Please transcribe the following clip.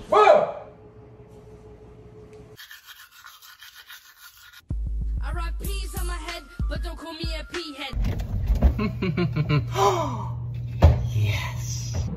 Whoa! I rock peas on my head, but don't call me a pea head. Yes.